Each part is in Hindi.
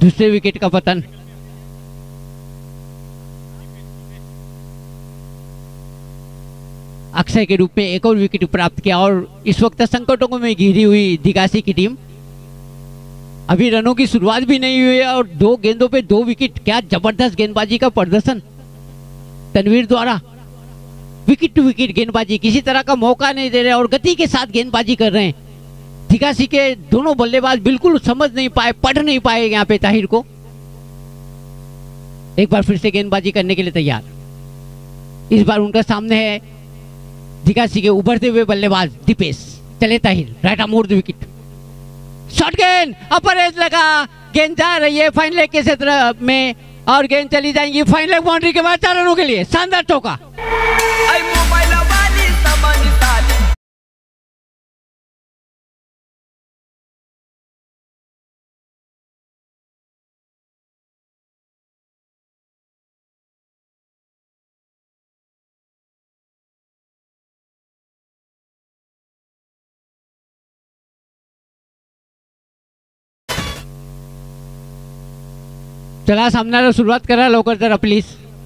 दूसरे विकेट का पतन। अक्षय के रूप में एक और विकेट प्राप्त किया और इस वक्त संकटों में घिरी हुई दिगासी की टीम। अभी रनों की शुरुआत भी नहीं हुई है और 2 गेंदों पे 2 विकेट। क्या जबरदस्त गेंदबाजी का प्रदर्शन तनवीर द्वारा। विकेट टू विकेट गेंदबाजी, किसी तरह का मौका नहीं दे रहे और गति के साथ गेंदबाजी कर रहे हैं। दिगासी के दोनों बल्लेबाज बिल्कुल समझ नहीं पाए, पढ़ नहीं पाए यहाँ पे ताहिर को। एक बार फिर से गेंदबाजी करने के लिए तैयार। इस बार उनका सामने है दिगासी के उभरते हुए बल्लेबाज दीपेश। चले Tahir, right arm over the wicket. Shot गेंद, अपर एज लगा, गेंद जा रही है फाइन लेग के क्षेत्र में और गेंद चली जाएंगी फाइन लेग बाउंड्री के बाद 4 रनों के लिए। शानदार चौका। चला सामन्याला सुरुवात करा लवकर जरा प्लीज।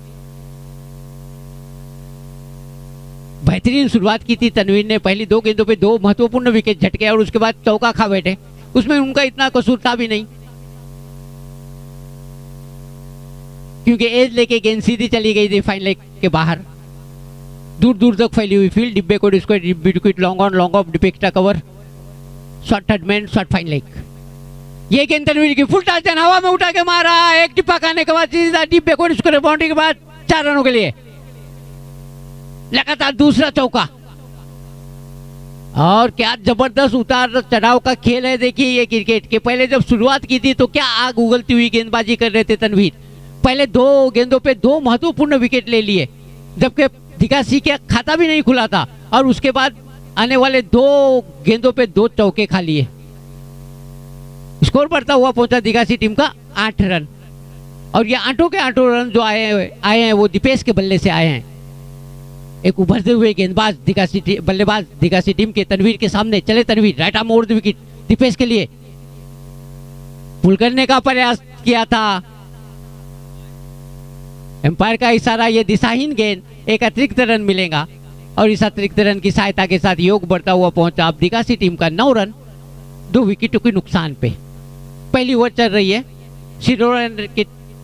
बेहतरीन शुरुआत की थी तनवीर ने। पहली 2 गेंदों पे 2 महत्वपूर्ण विकेट झटके और उसके बाद चौका खा बैठे। उसमें उनका इतना कसूर था भी नहीं, क्योंकि एज लेके गेंद सीधी चली गई थी फाइन लेग के बाहर। दूर दूर तक फैली हुई फील्ड, डिब्बे को wicket, long on long off, डिब्बे extra cover, short third man, short fine leg. ये गेंद तनवीर की फुल टच हवा में उठा के मारा। एक टिप्पा खाने के बाद सीधा डिब्बे को बाउंड्री के बाद 4 रनों के लिए। लगातार दूसरा चौका और क्या जबरदस्त उतार चढ़ाव का खेल है। देखिए ये क्रिकेट के पहले जब शुरुआत की थी तो क्या आग उगलती हुई गेंदबाजी कर रहे थे तनवीर। पहले 2 गेंदों पे 2 महत्वपूर्ण विकेट ले लिए, जबकि दिगासी का खाता भी नहीं खुला था और उसके बाद आने वाले 2 गेंदों पे 2 चौके खा लिए। स्कोर बढ़ता हुआ पहुंचा दिगासी टीम का 8 रन और ये 8 के 8 रन जो आए हैं वो दीपेश के बल्ले से आए हैं। एक उभरते हुए गेंदबाज बल्लेबाज दिगासी टीम के तनवीर के सामने। चले Tanveer, right arm over the wicket Deepesh के लिए। पुल करने का प्रयास किया था, एम्पायर का इशारा, ये दिशाहीन गेंद, एक अतिरिक्त रन मिलेगा और इस अतिरिक्त रन की सहायता के साथ योग बढ़ता हुआ पहुंचा अब दिगासी टीम का 9 रन 2 विकेटों के नुकसान पे। पहली ओवर चल रही है शिरोला की।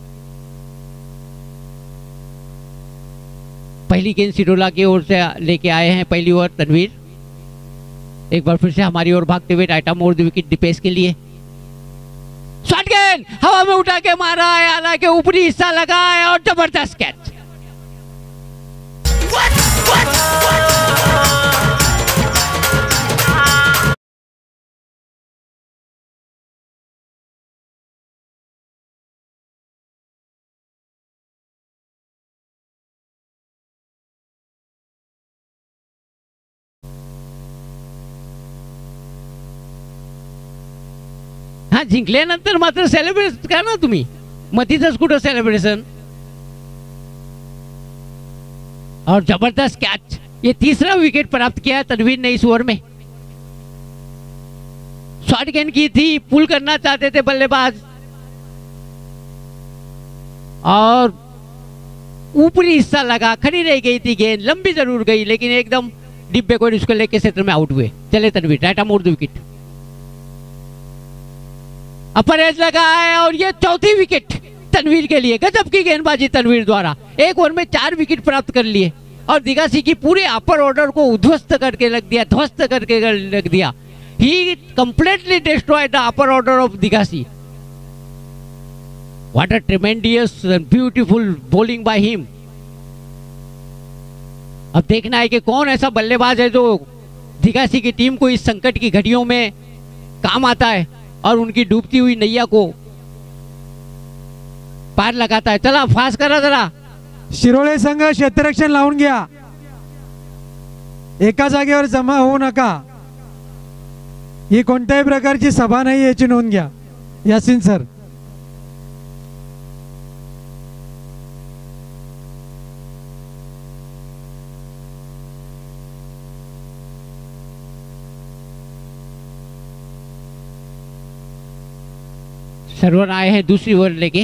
पहली गेंद शिरोला की ओर से लेके आए हैं पहली ओवर तनवीर। एक बार फिर से हमारी ओर भागते हुए right arm over the wicket Deepesh के लिए। शॉट गेंद हवा में उठा के मारा है, हालांकि ऊपरी हिस्सा लगा है और जबरदस्त कैच। हा, जिंकल्यानंतर मात्र सेलिब्रेट करा ना तुम्ही, मधीतच कुठं सेलिब्रेशन। और जबरदस्त कैच, ये 3रा विकेट प्राप्त किया तनवीर ने इस ओवर में। शॉर्ट गेंद की थी, पुल करना चाहते थे बल्लेबाज और ऊपरी हिस्सा लगा, खड़ी रह गई थी गेंद, लंबी जरूर गई लेकिन एकदम डिब्बे को इसको लेके क्षेत्र में आउट हुए। चले Tanveer, right arm over the wicket, upper edge लगा है और ये 4थी विकेट तनवीर के लिए। गजब की गेंदबाजी तनवीर द्वारा, एक ओवर में 4 विकेट प्राप्त कर लिए और दिगासी की पूरे अपर ऑर्डर को उध्वस्त करके रख दिया, ध्वस्त करके रख दिया। He completely destroyed the upper order of Digasi. What a tremendous and beautiful bowling by him. अब देखना है कि कौन ऐसा बल्लेबाज है जो दिगासी की टीम को इस संकट की घड़ियों में काम आता है और उनकी डूबती हुई नैया को पार लगाता है। चला फास्ट करा जरा। शिरोळे संघ क्षेत्ररक्षण लावून घ्या, एका जागेवर जमा होऊ नका। ही कोणत्याही प्रकारची सभा नाही याची नोंद घ्या। यासीन सर, सरवन आए हैं दूसरी ओवर लेके।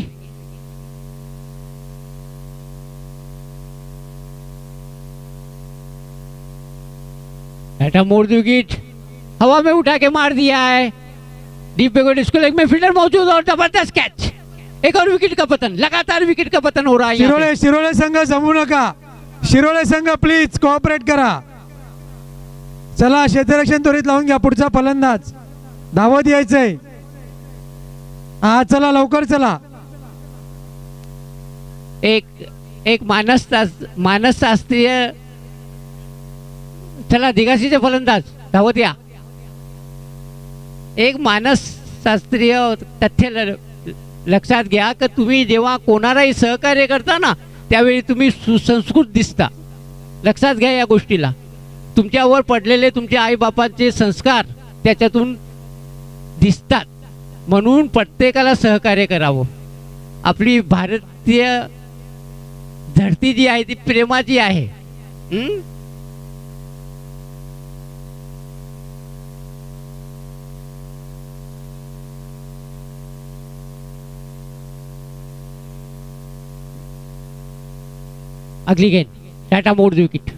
बैठा मोड़ दी विकेट, हवा में उठा के मार दिया है। डीप बैकवर्ड स्क्वायर लेग में फील्डर मौजूद और जबरदस्त कैच। एक और विकेट का पतन, लगातार विकेट का पतन हो रहा है। शिरोळे संघ जमू नका, शिरोळे संघ प्लीज कोऑपरेट करा। चला क्षेत्ररक्षण त्वरित लावून घ्या, पुढचा फलंदाज धावत यायचंय। हा चला लवकर चला। एक मानसशास्त्रीय, चला दिगासीचे फलंदाज धावत या। एक मानसशास्त्रीय तथ्य लक्षात घ्या की तुम्ही जेव्हा कोणालाही सहकार्य करता ना त्यावेळी तुम्ही सुसंस्कृत दिसता। लक्षात घ्या या गोष्टीला। तुमच्यावर पडलेले तुमच्या आईबापांचे संस्कार त्याच्यातून दिसतात, म्हणून प्रत्येकाला सहकार्य करावं। आपली भारतीय धरती जी आहे ती प्रेमाची आहे। अगली गेंद टाटा मोड़ दी विकेट।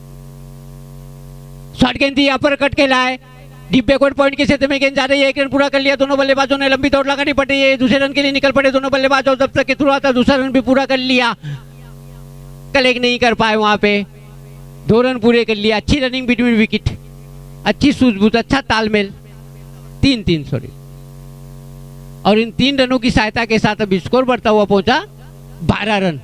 शॉर्ट गेंद थी, अपर कट खेला है। डीप बैकवर्ड पॉइंट के क्षेत्र में गेंद जा रही है। एक रन पूरा कर लिया दोनों बल्लेबाजों ने। लंबी दौड़ लगानी पड़ी है, दूसरे रन के लिए निकल पड़े दोनों बल्लेबाज और जब तक के थ्रू आता दूसरा रन भी पूरा कर लिया। कलेक्ट नहीं कर पाए वहां पे, 2 रन पूरे कर लिया। अच्छी रनिंग बिटवीन विकेट, अच्छी सूझबूझ, अच्छा तालमेल। 3-3 सॉरी। और इन 3 रनों की सहायता के साथ अब स्कोर बढ़ता हुआ पहुंचा 12 रन।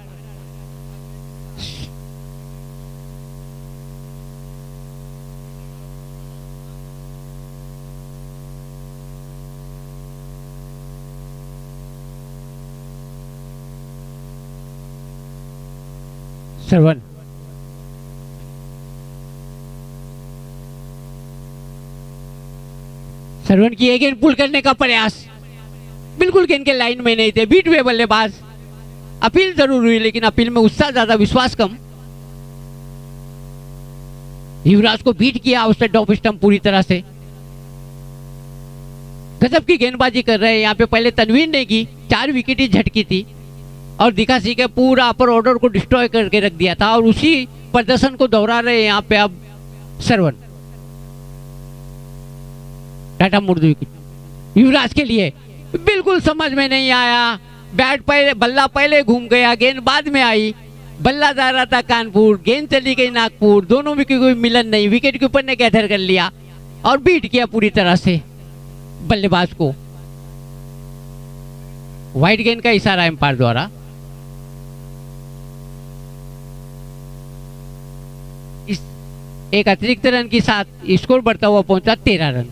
सरवन की एक गेंद पुल करने का प्रयास, बिल्कुल गेंद के लाइन में नहीं थे, बीट हुए बल्लेबाज। अपील जरूर हुई लेकिन अपील में उत्साह ज्यादा, विश्वास कम। युवराज को बीट किया उसने टॉप स्टंप पूरी तरह से। गजब की गेंदबाजी कर रहे हैं यहाँ पे। पहले तनवीर ने की, 4 विकेट ही झटकी थी और दिखा सी के पूरा अपर ऑर्डर को डिस्ट्रॉय करके रख दिया था और उसी प्रदर्शन को दोहरा रहे हैं यहाँ पे अब सरवन। टाटा मुड़ दी विकेट युवराज के लिए। बिल्कुल समझ में नहीं आया, बैट पहले, बल्ला पहले घूम गया, गेंद बाद में आई। बल्ला जा रहा था कानपुर, गेंद चली गई नागपुर, दोनों विकेट कोई मिलन नहीं। विकेट के ऊपर ने गैदर कर लिया और बीट किया पूरी तरह से बल्लेबाज को। वाइड गेंद का इशारा एम्पायर द्वारा। इस एक अतिरिक्त रन के साथ स्कोर बढ़ता हुआ पहुंचा 13 रन।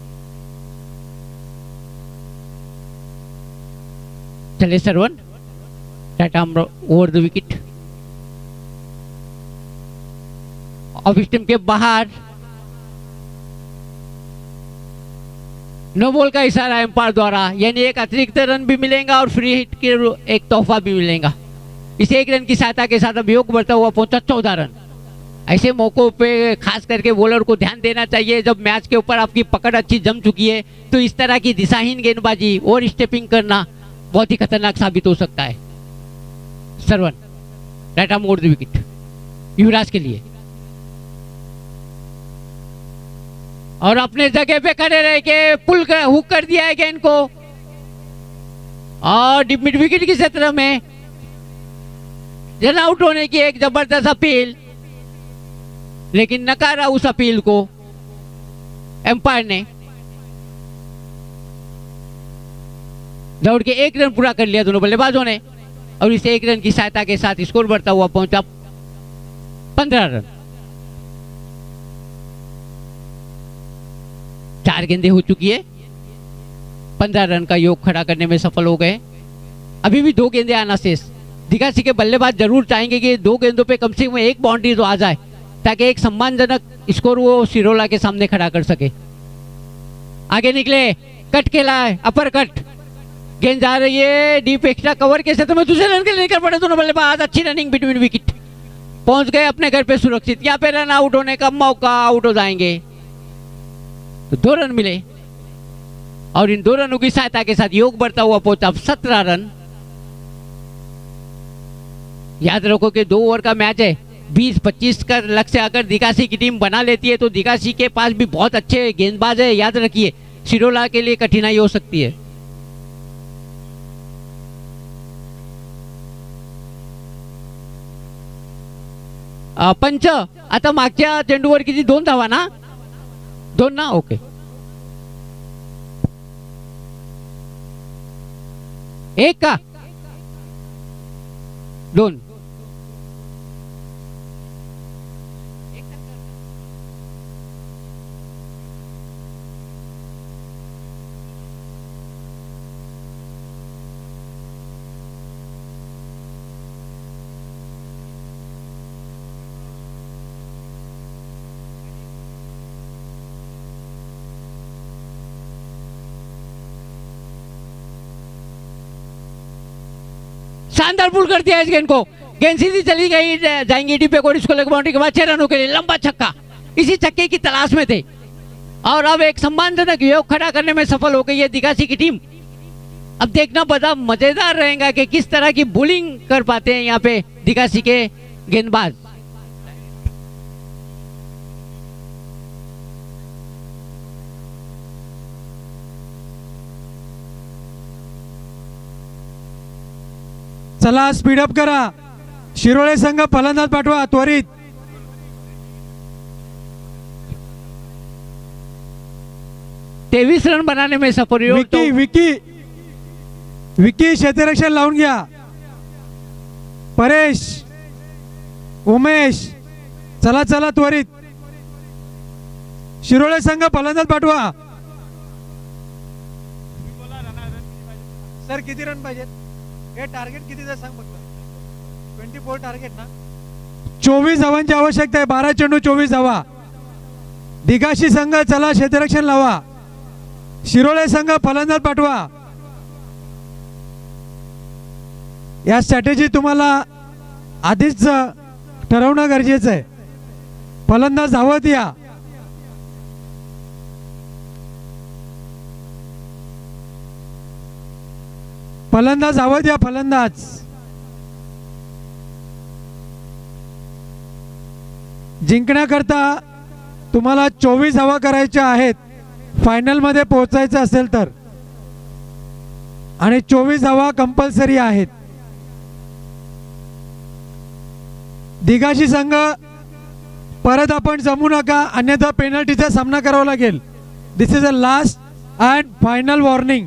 चले सरवन, टाटा over the wicket. Off stump के बाहर, नो बॉल का इशारा एम्पायर द्वारा, यानी एक अतिरिक्त रन भी मिलेगा और फ्री हिट के एक तोहफा भी मिलेगा। इस 1 रन की सहायता के साथ अब योग बढ़ता हुआ पहुंचा 14 रन। ऐसे मौकों पे खास करके बॉलर को ध्यान देना चाहिए जब मैच के ऊपर आपकी पकड़ अच्छी जम चुकी है, तो इस तरह की दिशाहीन गेंदबाजी और स्टेपिंग करना बहुत ही खतरनाक साबित हो सकता है। सरवन, टाटा मोड़ द विकेट युवराज के लिए और अपने जगह पे खड़े रह के पुल कर हुक कर दिया है गेंद को और डिप मिड विकेट के क्षेत्र में रन आउट होने की एक जबरदस्त अपील, लेकिन नकारा उस अपील को एम्पायर ने। दौड़ के 1 रन पूरा कर लिया दोनों बल्लेबाजों ने और इस 1 रन की सहायता के साथ स्कोर बढ़ता हुआ पहुंचा 15 रन। 4 गेंदें हो चुकी है, 15 रन का योग खड़ा करने में सफल हो गए। अभी भी 2 गेंदें आना शेष। दिगासी के बल्लेबाज जरूर चाहेंगे कि 2 गेंदों पे कम से कम 1 बाउंड्री तो आ जाए ताकि एक सम्मानजनक स्कोर वो सिरोला के सामने खड़ा कर सके। आगे निकले, कट खेला है, अपर कट, गेंद जा रही है डीप एक्स्ट्रा कवर के क्षेत्र में, दूसरे रन के लिए निकल पड़े दोनों बल्लेबाज। अच्छी रनिंग बिटवीन विकेट, पहुंच गए अपने घर पे सुरक्षित। यहाँ पे रन आउट होने का मौका, आउट हो जाएंगे तो 2 रन मिले। और इन 2 रनों की सहायता के साथ योग बढ़ता हुआ पहुंचा अब 17 रन। याद रखो कि 2 ओवर का मैच है, 20-25 का लक्ष्य अगर दिकासी की टीम बना लेती है तो दिकासी के पास भी बहुत अच्छे गेंदबाज है, याद रखिए शिरोला के लिए कठिनाई हो सकती है। पंच, आता मागच्या चेंडूवर किती 2 धावा ना? 2 ना, ओके। एक का 2? शानदार पुल कर दिया इस गेंद को, गेंद सीधी चली गई, जाएंगे डी पे और इसको लेग बाउंड्री के बाद 6 रनों के लिए लंबा छक्का। इसी छक्के की तलाश में थे और अब एक सम्मानजनक योग खड़ा करने में सफल हो गई है दिकासी की टीम। अब देखना बड़ा मजेदार रहेगा कि किस तरह की बॉलिंग कर पाते हैं यहाँ पे दिकासी के गेंदबाज। चला स्पीडअप करा, शिरोळे संघ फलंदाज पाठवा त्वरित। तेवीस रन बनाने में सफल हुए। विकी विकी विकी क्षेत्ररक्षण लावून घ्या। परेश, उमेश, चला चला त्वरित, शिरोळे संघ फलंदाज पाठवा। सर किती रन पाहिजेत? हे टार्गेट कितीचं सांग फक्त। 24 टार्गेट ना? 24 धावांची आवश्यकता आहे। 12 चेंडू 24 धावा। दिगाशी संघ चला क्षेत्ररक्षण लावा, शिरोळे संघ फलंदाज पाठवा। या स्ट्रॅटेजी तुम्हाला आधीच ठरवणं गरजेचं आहे। फलंदाज धावत या। फलंदाज धावत या, फलंदाज। जिंकण्याकरता तुम्हाला 24 धावा करायच्या आहेत फायनल मध्ये पोहोचायचं असेल तर, आणि 24 धावा कंपल्सरी आहेत। दिगाशी संघ परत आपण जमू नका, अन्यथा पेनल्टीचा सामना करावा लागेल। This is a last and final warning.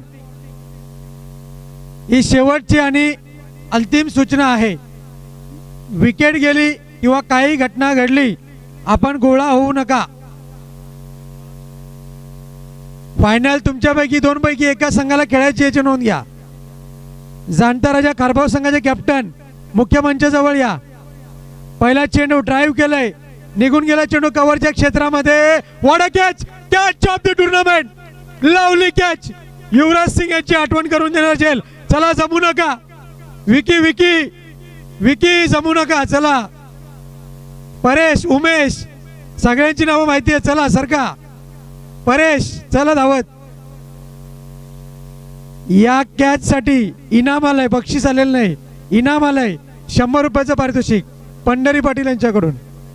ही शेवटची आणि अंतिम सूचना आहे। विकेट गेली किंवा काही घटना घडली, आपण गोळा होऊ नका। फायनल तुमच्यापैकी 2 पैकी एका संघाला खेळायची याची नोंद घ्या। जाणता राजा खारबाव संघाचे कॅप्टन मुख्य मंचाजवळ या। पहिला चेंडू ड्राइव्ह केलाय, निघून गेला चेंडू कव्हरच्या क्षेत्रामध्ये। What a catch, catch of the tournament, lovely catch. Yuvraj Singh यांची आठवण करून देणार झेल। चला जमू नका, विकी विकी विकी जमू नका। चला परेश, उमेश, सगळ्यांची नावं माहिती आहे। चला सरका, परेश चला धावत। या कॅच साठी इनाम आलंय, बक्षीस आलेलं नाही, इनाम आलंय 100 रुपयाचं पारितोषिक पंढरी पाटील यांच्याकडून।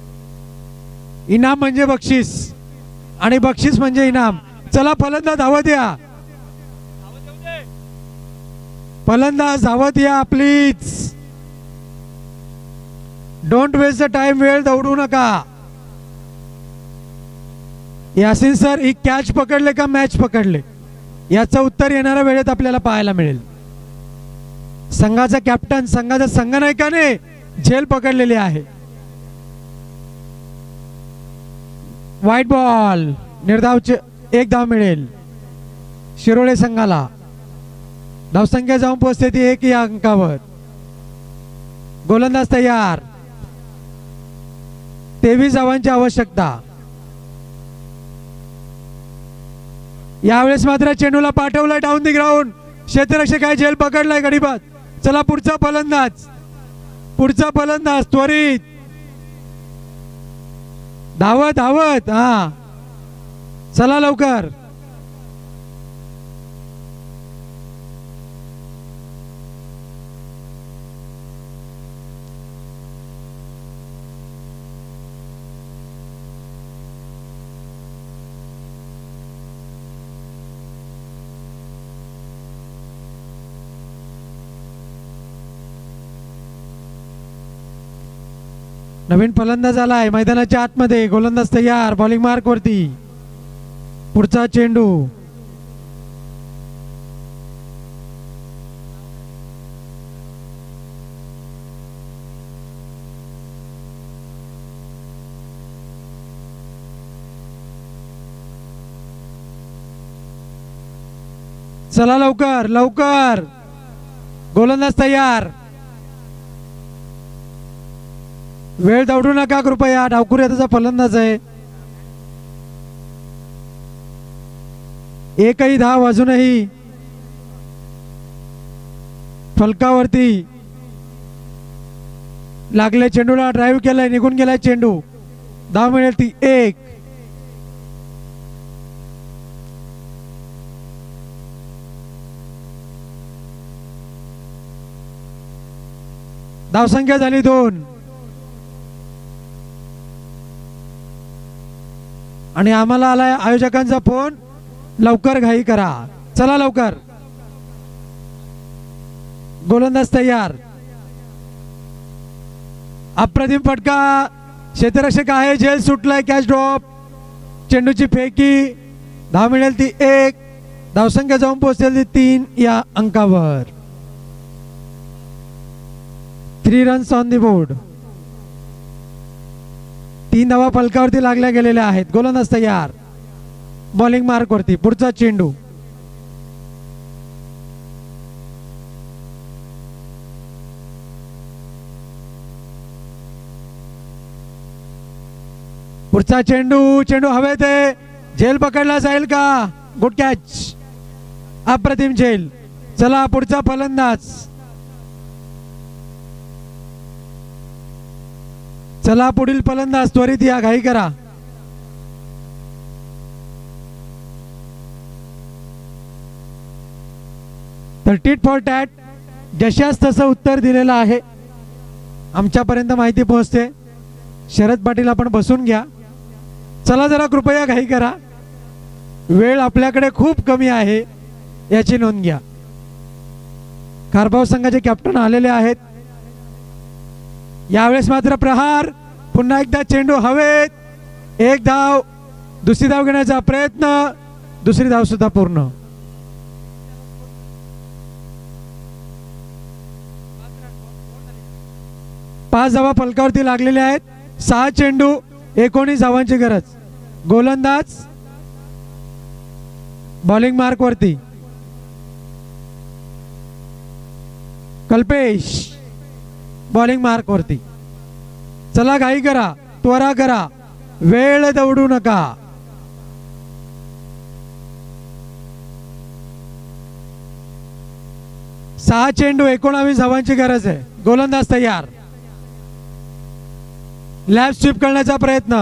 इनाम म्हणजे बक्षीस आणि बक्षीस म्हणजे इनाम। चला फलंदाज धावत या, फलंदाज धावत या please. Don't waste the time, वेळ दौडू नका। यासिन सर, ही कॅच पकडले का मॅच पकडले, याचं उत्तर येणाऱ्या वेळेत आपल्याला पाहायला मिळेल। संघाचा कॅप्टन, संघाचा संघनायकाने झेल पकडलेली आहे। व्हाईट बॉल, निर्धावचे 1 धाव मिळेल शिरोळे संघाला। धावसंख्या जाऊन पोहोचते ती 1 या अंकावर। गोलंदाज तयार, 23 धावांची आवश्यकता। यावेळेस मात्र चेंडूला पाठवलाय डाऊन दी ग्राउंड, क्षेत्ररक्षक काय झेल पकडलाय गडीबाद। चला पुढचा फलंदाज, पुढचा फलंदाज त्वरित धावत धावत। हा चला लवकर, नवीन फलंदाज आलाय मैदानाच्या आतमध्ये, गोलंदाज तयार, बॉलिंग मार्क वरती, पुढचा चेंडू, चला लवकर लवकर, गोलंदाज तयार, वेळ दौडू नका कृपया, डावखुरी हाताचा फलंदाज आहे. एकही धाव अजूनही फलकावरती लागले, चेंडूला ड्राईव्ह केलाय, निघून गेलाय चेंडू, धाव मिळेल ती 1. धावसंख्या झाली 2 आणि आम्हाला आलाय आयोजकांचा फोन, लवकर घाई करा, चला लवकर. गोलंदाज तयार, अप्रतिम फटका, क्षेत्ररक्षक आहे, झेल सुटलाय, कॅच ड्रॉप, चेंडूची फेकी, धाव मिळेल ती 1. धावसंख्या जाऊन पोहोचेल ती 3 या अंकावर. 3 रन्स ऑन दी बोर्ड. 3 धावा फलकावरती लागल्या गेलेल्या आहेत. गोलंदाज तयार, बॉलिंग मार्क वरती, पुढचा चेंडू, पुढचा चेंडू, चेंडू हवेत आहे, झेल पकडला जाईल का? गुड कॅच, अप्रतिम झेल. चला पुढचा फलंदाज, चला पुढील फलंदाज, त्वरित या, घाई करा. तर टिट फॉर टॅट, जशास तसं उत्तर दिलेलं आहे, आमच्यापर्यंत माहिती पोहोचते. शरद पाटील आपण बसून घ्या, चला जरा कृपया घाई करा, वेळ आपल्याकडे खूप कमी आहे याची नोंद घ्या. खारबाव संघाचे कॅप्टन आलेले आहेत. यावेळेस मात्र प्रहार, पुन्हा एकदा चेंडू हवेत, 1 धाव, दुसरी धाव घेण्याचा प्रयत्न, दुसरी धाव सुद्धा पूर्ण. पाच धावा फलकावरती लागलेल्या आहेत. 6 चेंडू 19 धावांची गरज. गोलंदाज बॉलिंग मार्क वरती, कल्पेश बॉलिंग मार्क वरती. चला घाई करा, त्वरा करा, वेळ दौडू नका. सहा चेंडू 19 धावांची गरज आहे. गोलंदाज तयार, लॅब स्वीप करण्याचा प्रयत्न,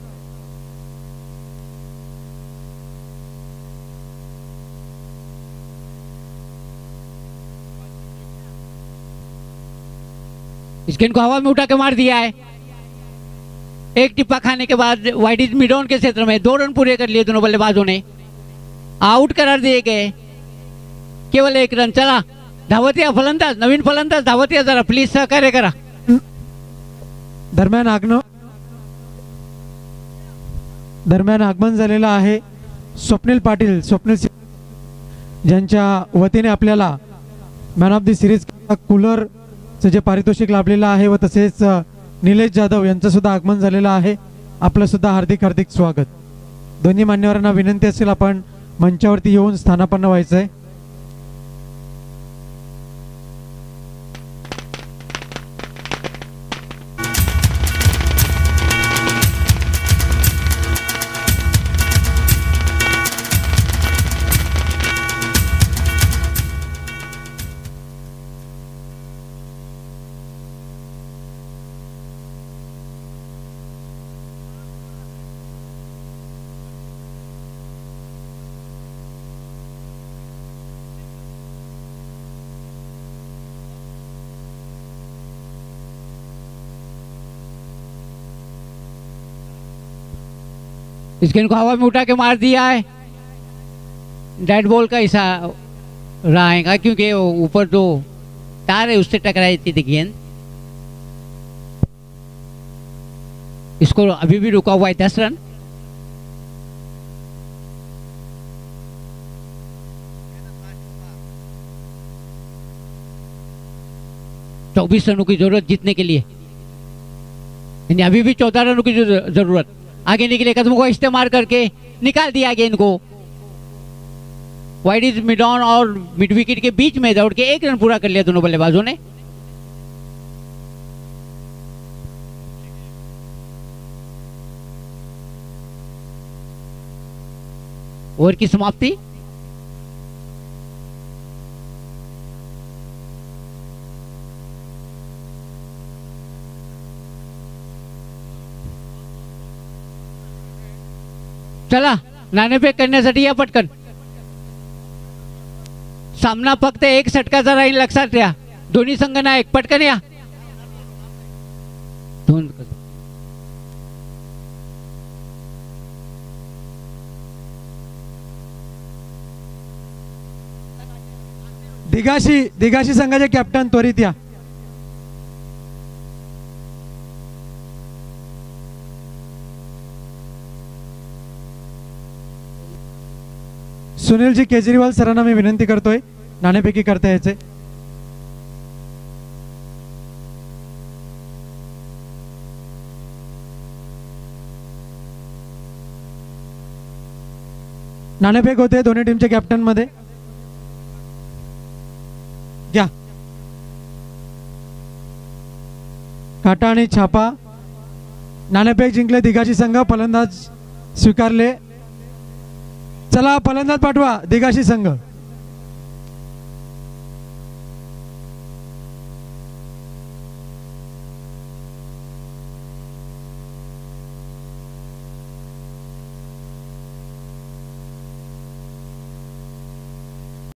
इस गेंद को हवा में उठा के मार दिया है. एक टिप्पा खाने के बाद वाइड मिड ऑन के क्षेत्र में 2 रन पूरे कर लिए दोनों बल्लेबाजों ने. आउट करार दिए गए, केवल 1 रन. चला धावत या फलंदाज, नवीन फलंदाज धावत या, जरा प्लीज सहकार्य करा. दरम्यान आगमन झालेलं आहे. स्वप्नील पाटील, स्वप्नील ज्यांच्या वतीने आपल्याला man of the series cooler जे पारितोषिक लाभलेलं आहे व तसेच निलेश जाधव यांचं सुद्धा आगमन झालेलं आहे. आपलं सुद्धा हार्दिक हार्दिक स्वागत. दोन्ही मान्यवरांना विनंती असेल आपण मंचावरती येऊन स्थानापन्न व्हायचं आहे. इस गेंद को हवा में उठा के मार दिया है. डेड बॉल का इशारा रहेगा क्योंकि ऊपर जो तार है उससे टकराई थी गेंद. इसको अभी भी रुका हुआ है 10 रन। चौबीस रनों की जरूरत जीतने के लिए, यानी अभी भी 14 रनों की जरूरत। आगे निकले कदमों को इस्तेमाल करके निकाल दिया गेंद को। वाइड इज मिड ऑन और मिड विकेट के बीच में दौड़ के 1 रन पूरा कर लिया दोनों बल्लेबाजों ने। ओवर की समाप्ति। चला नाणेफेक करण्यासाठी या पटकन। सामना फक्त एक षटकाचा राहील, लक्षात ठेवा। दोन्ही संघ नायक पटकन या। दिघाशी संघाचे कॅप्टन त्वरित या। सुनीलजी केजरीवाल सरांना मी विनंती करतोय नाणेफेकी करता यायचे। नाणेफेक होते दोन्ही टीमच्या कॅप्टन मध्ये घ्या। काटा आणि छापा। नाणेफेक जिंकले दिघाशी संघ, फलंदाज स्वीकारले। चला फलंदाज पाठवा दिघाशी संघ।